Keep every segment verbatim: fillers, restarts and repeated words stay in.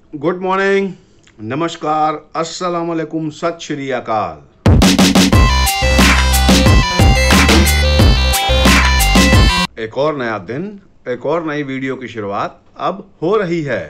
Good morning, नमस्कार, अस्सलाम वालेकुम, सत श्री अकाल। एक और नया दिन, एक और नई वीडियो की शुरुआत अब हो रही है।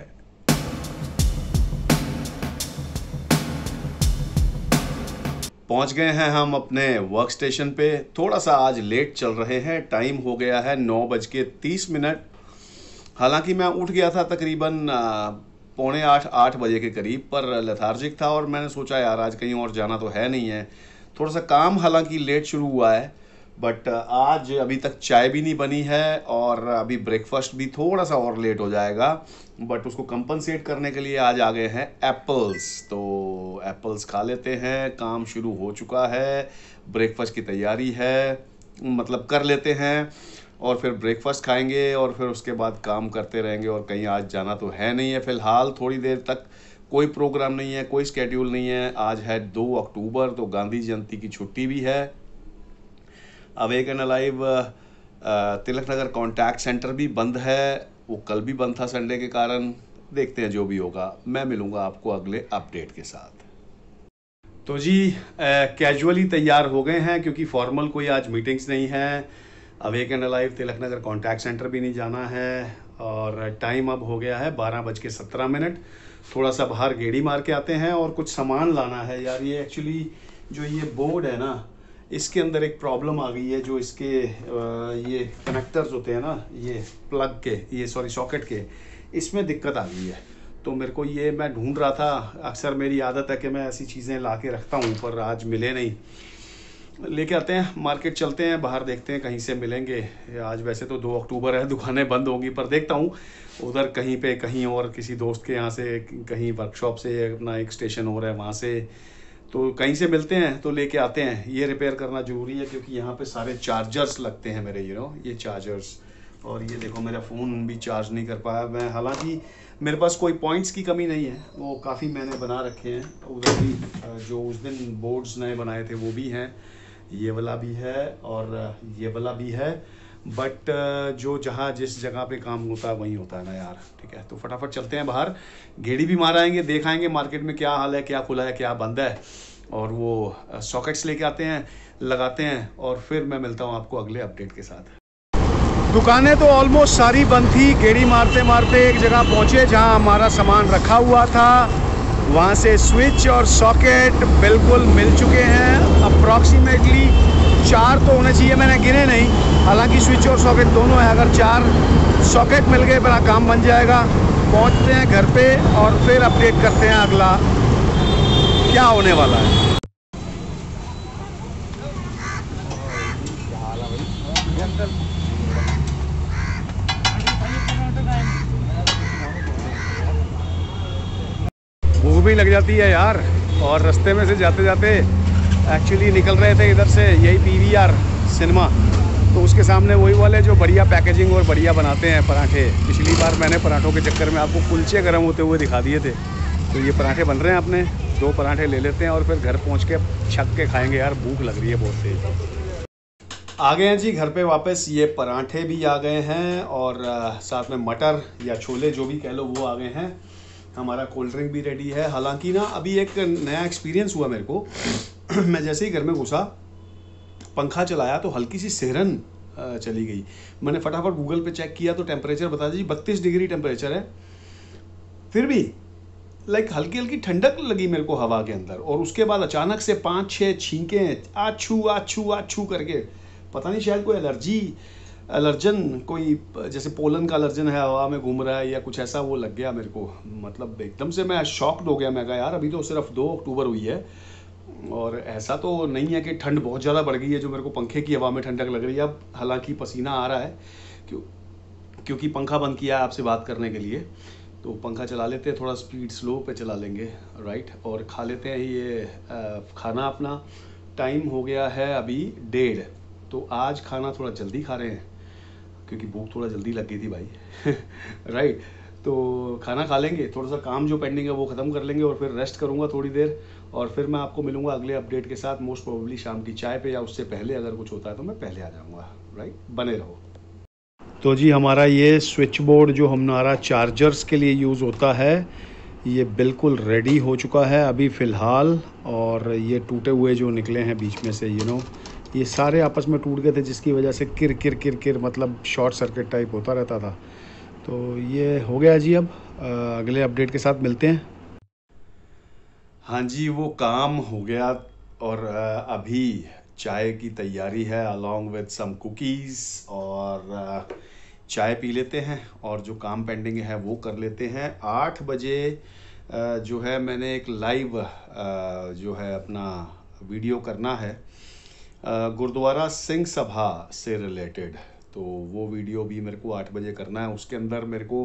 पहुंच गए हैं हम अपने वर्क स्टेशन पे। थोड़ा सा आज लेट चल रहे हैं, टाइम हो गया है नौ बज के तीस मिनट। हालांकि मैं उठ गया था तकरीबन पौने आठ आठ बजे के करीब, पर लेथार्जिक था और मैंने सोचा यार आज कहीं और जाना तो है नहीं है। थोड़ा सा काम हालांकि लेट शुरू हुआ है, बट आज अभी तक चाय भी नहीं बनी है और अभी ब्रेकफास्ट भी थोड़ा सा और लेट हो जाएगा। बट उसको कंपनसेट करने के लिए आज आ गए हैं एप्पल्स, तो एप्पल्स खा लेते हैं। काम शुरू हो चुका है, ब्रेकफास्ट की तैयारी है, मतलब कर लेते हैं और फिर ब्रेकफास्ट खाएंगे और फिर उसके बाद काम करते रहेंगे। और कहीं आज जाना तो है नहीं है फ़िलहाल, थोड़ी देर तक कोई प्रोग्राम नहीं है, कोई स्केड्यूल नहीं है। आज है दो अक्टूबर, तो गांधी जयंती की छुट्टी भी है। Awake and alive Tilak Nagar contact centre भी बंद है, वो कल भी बंद था संडे के कारण। देखते हैं जो भी होगा, मैं मिलूँगा आपको अगले अपडेट के साथ। तो जी कैजुअली तैयार हो गए हैं क्योंकि फॉर्मल कोई आज मीटिंग्स नहीं है। Awake and alive Tilak Nagar contact centre भी नहीं जाना है और टाइम अब हो गया है बारह बज के सत्रह मिनट। थोड़ा सा बाहर गेड़ी मार के आते हैं और कुछ सामान लाना है यार। ये एक्चुअली जो ये बोर्ड है ना, इसके अंदर एक प्रॉब्लम आ गई है। जो इसके ये कनेक्टर्स होते हैं ना, ये प्लग के, ये सॉरी सॉकेट के, इसमें दिक्कत आ गई है। तो मेरे को ये मैं ढूंढ रहा था, अक्सर मेरी आदत है कि मैं ऐसी चीज़ें ला के रखता हूँ, पर आज मिले नहीं। लेके आते हैं, मार्केट चलते हैं, बाहर देखते हैं कहीं से मिलेंगे। आज वैसे तो दो अक्टूबर है, दुकानें बंद होंगी, पर देखता हूँ उधर कहीं पे, कहीं और किसी दोस्त के यहाँ से, कहीं वर्कशॉप से, अपना एक स्टेशन हो रहा है वहाँ से, तो कहीं से मिलते हैं तो लेके आते हैं। ये रिपेयर करना ज़रूरी है क्योंकि यहाँ पे सारे चार्जर्स लगते हैं मेरे, यू नो ये चार्जर्स। और ये देखो मेरा फ़ोन भी चार्ज नहीं कर पाया मैं। हालांकि मेरे पास कोई पॉइंट्स की कमी नहीं है, वो काफ़ी मैंने बना रखे हैं। उधर भी जो उस दिन बोर्ड्स नए बनाए थे वो भी हैं, ये वाला भी है और ये वाला भी है। बट जो जहाँ जिस जगह पे काम होता है वहीं होता है ना यार। ठीक है, तो फटाफट चलते हैं बाहर, गेड़ी भी मार आएंगे, देख आएंगे मार्केट में क्या हाल है, क्या खुला है, क्या बंद है, और वो सॉकेट्स लेके आते हैं, लगाते हैं, और फिर मैं मिलता हूँ आपको अगले अपडेट के साथ। दुकानें तो ऑलमोस्ट सारी बंद थी। गेड़ी मारते मारते एक जगह पहुँचे जहाँ हमारा सामान रखा हुआ था। वहाँ से स्विच और सॉकेट बिल्कुल मिल चुके हैं। अप्रॉक्सीमेटली चार तो होने चाहिए, मैंने गिने नहीं। हालांकि स्विच और सॉकेट दोनों है, अगर चार सॉकेट मिल गए बड़ा काम बन जाएगा। पहुँचते हैं घर पे और फिर अपडेट करते हैं अगला क्या होने वाला है। भूख भी लग जाती है यार, और रास्ते में से जाते जाते एक्चुअली निकल रहे थे इधर से, यही पीवीआर सिनेमा, तो उसके सामने वही वाले जो बढ़िया पैकेजिंग और बढ़िया बनाते हैं पराठे। पिछली बार मैंने पराठों के चक्कर में आपको कुलचे गर्म होते हुए दिखा दिए थे, तो ये पराठे बन रहे हैं अपने। दो पराठे ले लेते हैं और फिर घर पहुँच के छक के खाएँगे यार, भूख लग रही है बहुत तेज। आ गए हैं जी घर पे वापस। ये पराठे भी आ गए हैं और साथ में मटर या छोले जो भी कह लो वो आ गए हैं। हमारा कोल्ड ड्रिंक भी रेडी है। हालांकि ना अभी एक नया एक्सपीरियंस हुआ मेरे को। मैं जैसे ही घर में घुसा, पंखा चलाया तो हल्की सी सिहरन चली गई। मैंने फटाफट गूगल पे चेक किया तो टेम्परेचर बता दीजिए बत्तीस डिग्री टेम्परेचर है। फिर भी लाइक हल्की हल्की ठंडक लगी मेरे को हवा के अंदर, और उसके बाद अचानक से पाँच छः छींकें आछू आछू आछू करके, पता नहीं शायद कोई एलर्जी एलर्जन कोई जैसे पोलन का एलर्जन है, हवा में घूम रहा है या कुछ ऐसा, वो लग गया मेरे को। मतलब एकदम से मैं शॉक्ड हो गया। मैं कहा यार अभी तो सिर्फ दो अक्टूबर हुई है और ऐसा तो नहीं है कि ठंड बहुत ज़्यादा बढ़ गई है जो मेरे को पंखे की हवा में ठंडक लग रही है। अब हालांकि पसीना आ रहा है क्यों क्योंकि पंखा बंद किया है आपसे बात करने के लिए, तो पंखा चला लेते हैं, थोड़ा स्पीड स्लो पे चला लेंगे, राइट। और खा लेते हैं ये खाना अपना। टाइम हो गया है अभी डेढ़, तो आज खाना थोड़ा जल्दी खा रहे हैं क्योंकि भूख थोड़ा जल्दी लग गई थी भाई। राइट, तो खाना खा लेंगे, थोड़ा सा काम जो पेंडिंग है वो ख़त्म कर लेंगे और फिर रेस्ट करूँगा थोड़ी देर, और फिर मैं आपको मिलूँगा अगले अपडेट के साथ। मोस्ट प्रोबेबली शाम की चाय पे या उससे पहले अगर कुछ होता है तो मैं पहले आ जाऊँगा, राइट। बने रहो। तो जी हमारा ये स्विच बोर्ड जो हमारा चार्जर्स के लिए यूज़ होता है, ये बिल्कुल रेडी हो चुका है अभी फ़िलहाल। और ये टूटे हुए जो निकले हैं बीच में से, यू नो ये सारे आपस में टूट गए थे, जिसकी वजह से किर किर किर किर मतलब शॉर्ट सर्किट टाइप होता रहता था। तो ये हो गया जी। अब अगले अपडेट के साथ मिलते हैं। हाँ जी, वो काम हो गया और अभी चाय की तैयारी है अलॉन्ग विद सम कुकीज़। और चाय पी लेते हैं और जो काम पेंडिंग है वो कर लेते हैं। आठ बजे जो है मैंने एक लाइव जो है अपना वीडियो करना है गुरुद्वारा सिंह सभा से रिलेटेड। तो वो वीडियो भी मेरे को आठ बजे करना है। उसके अंदर मेरे को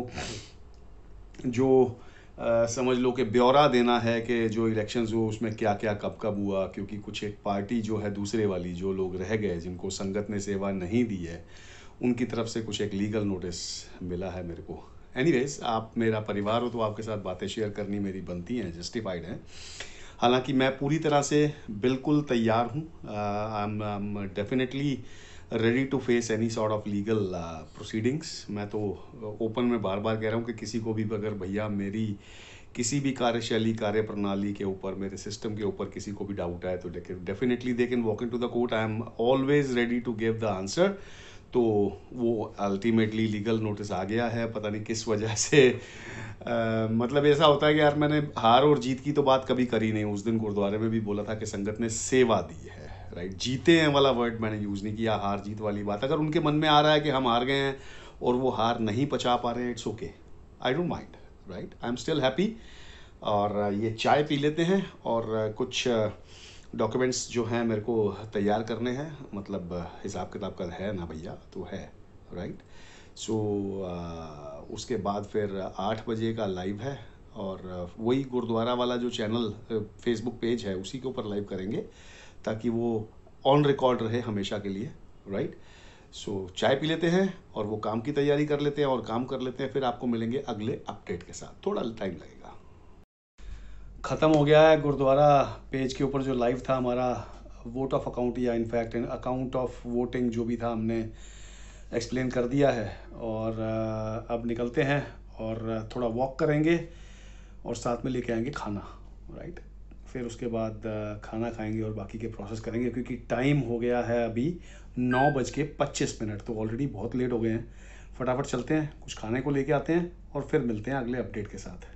जो आ, समझ लो कि ब्यौरा देना है कि जो इलेक्शंस हुए उसमें क्या क्या कब कब हुआ, क्योंकि कुछ एक पार्टी जो है दूसरे वाली, जो लोग रह गए जिनको संगत ने सेवा नहीं दी है, उनकी तरफ से कुछ एक लीगल नोटिस मिला है मेरे को। एनीवेज, आप मेरा परिवार हो तो आपके साथ बातें शेयर करनी मेरी बनती हैं, जस्टिफाइड है। हालांकि मैं पूरी तरह से बिल्कुल तैयार हूँ। I am definitely ready to face any sort of legal proceedings. मैं तो ओपन में बार बार कह रहा हूँ कि किसी को भी अगर भैया मेरी किसी भी कार्यशैली कार्य प्रणाली के ऊपर, मेरे सिस्टम के ऊपर किसी को भी डाउट है तो definitely they can walk in to the court. I am always ready to give the answer. तो वो अल्टीमेटली लीगल नोटिस आ गया है, पता नहीं किस वजह से। आ, मतलब ऐसा होता है कि यार मैंने हार और जीत की तो बात कभी करी नहीं। उस दिन गुरुद्वारे में भी बोला था कि संगत ने सेवा दी है, राइट। जीते हैं वाला वर्ड मैंने यूज़ नहीं किया, हार जीत वाली बात। अगर उनके मन में आ रहा है कि हम हार गए हैं और वो हार नहीं पचा पा रहे हैं, it's okay, I don't mind, right. I am still happy. और ये चाय पी लेते हैं और कुछ डॉक्यूमेंट्स जो हैं मेरे को तैयार करने हैं, मतलब हिसाब किताब का है ना भैया, तो है, राइट। सो उसके बाद फिर आठ बजे का लाइव है और वही गुरुद्वारा वाला जो चैनल फेसबुक पेज है उसी के ऊपर लाइव करेंगे, ताकि वो ऑन रिकॉर्ड रहे हमेशा के लिए, राइट। सो चाय पी लेते हैं और वो काम की तैयारी कर लेते हैं और काम कर लेते हैं, फिर आपको मिलेंगे अगले अपडेट के साथ। थोड़ा टाइम लगेगा। ख़त्म हो गया है गुरुद्वारा पेज के ऊपर जो लाइव था हमारा वोट ऑफ अकाउंट, या इनफैक्ट अकाउंट ऑफ वोटिंग जो भी था हमने एक्सप्लेन कर दिया है। और अब निकलते हैं और थोड़ा वॉक करेंगे और साथ में लेके आएंगे खाना, राइट। फिर उसके बाद खाना खाएंगे और बाकी के प्रोसेस करेंगे, क्योंकि टाइम हो गया है अभी नौ बज के पच्चीस मिनट, तो ऑलरेडी बहुत लेट हो गए हैं। फटाफट चलते हैं, कुछ खाने को लेके आते हैं और फिर मिलते हैं अगले अपडेट के साथ।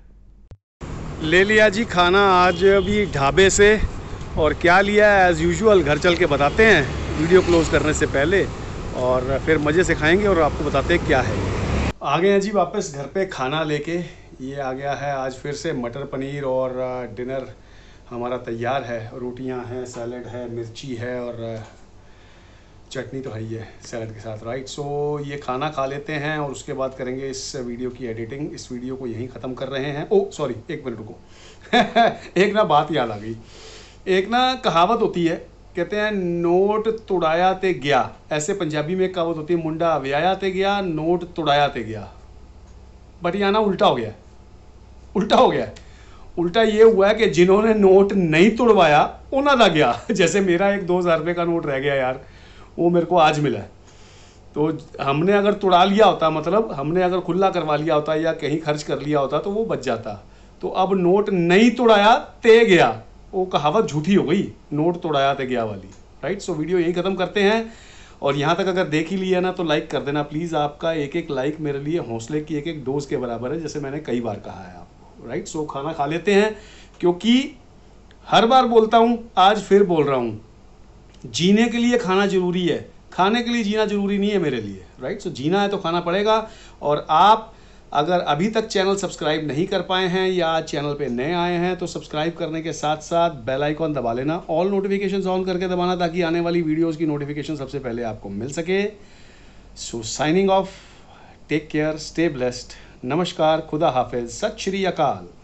ले लिया जी खाना आज अभी ढाबे से। और क्या लिया है एज़ यूजुअल घर चल के बताते हैं वीडियो क्लोज करने से पहले, और फिर मज़े से खाएंगे और आपको बताते हैं क्या है। आ गए हैं जी वापस घर पे खाना लेके। ये आ गया है आज फिर से मटर पनीर और डिनर हमारा तैयार है। रोटियां हैं, सैलड है, मिर्ची है और चटनी तो है ही है सैलड के साथ, राइट। सो ये खाना खा लेते हैं और उसके बाद करेंगे इस वीडियो की एडिटिंग। इस वीडियो को यहीं ख़त्म कर रहे हैं। ओ सॉरी, एक मिनट रुको। एक ना बात याद आ गई। एक ना कहावत होती है, कहते हैं नोट तुड़ाया ते गया। ऐसे पंजाबी में कहावत होती है, मुंडा व्याया ते गया, नोट तुड़ाया ते गया। बट यहाँ ना उल्टा हो गया, उल्टा हो गया। उल्टा ये हुआ है कि जिन्होंने नोट नहीं तुड़वाया उन्होंने दा गया। जैसे मेरा एक दो हज़ार रुपये का नोट रह गया यार, वो मेरे को आज मिला है। तो हमने अगर तुड़ा लिया होता, मतलब हमने अगर खुला करवा लिया होता या कहीं खर्च कर लिया होता तो वो बच जाता। तो अब नोट नहीं तुड़ाया ते गया, वो कहावत झूठी हो गई, नोट तुड़ाया ते गया वाली, राइट। सो वीडियो यहीं ख़त्म करते हैं। और यहाँ तक अगर देख ही लिया ना तो लाइक कर देना प्लीज़। आपका एक एक लाइक मेरे लिए हौसले की एक एक डोज के बराबर है, जैसे मैंने कई बार कहा है आपको, राइट। सो खाना खा लेते हैं, क्योंकि हर बार बोलता हूँ, आज फिर बोल रहा हूँ, जीने के लिए खाना जरूरी है, खाने के लिए जीना जरूरी नहीं है मेरे लिए, राइट। सो जीना है तो खाना पड़ेगा। और आप अगर अभी तक चैनल सब्सक्राइब नहीं कर पाए हैं या चैनल पे नए आए हैं तो सब्सक्राइब करने के साथ साथ बेल आइकॉन दबा लेना, ऑल नोटिफिकेशंस ऑन करके दबाना, ताकि आने वाली वीडियोस की नोटिफिकेशन सबसे पहले आपको मिल सके। So signing off, take care, stay blessed, नमस्कार, खुदा हाफिज, सत श्री अकाल।